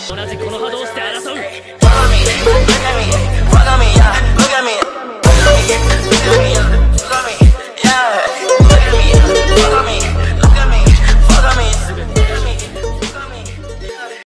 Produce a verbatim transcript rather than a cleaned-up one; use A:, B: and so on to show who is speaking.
A: 同じこの波動して争う
B: Follow me, look at me, follow me, yeah, look at me, look at me, look at me, yeah.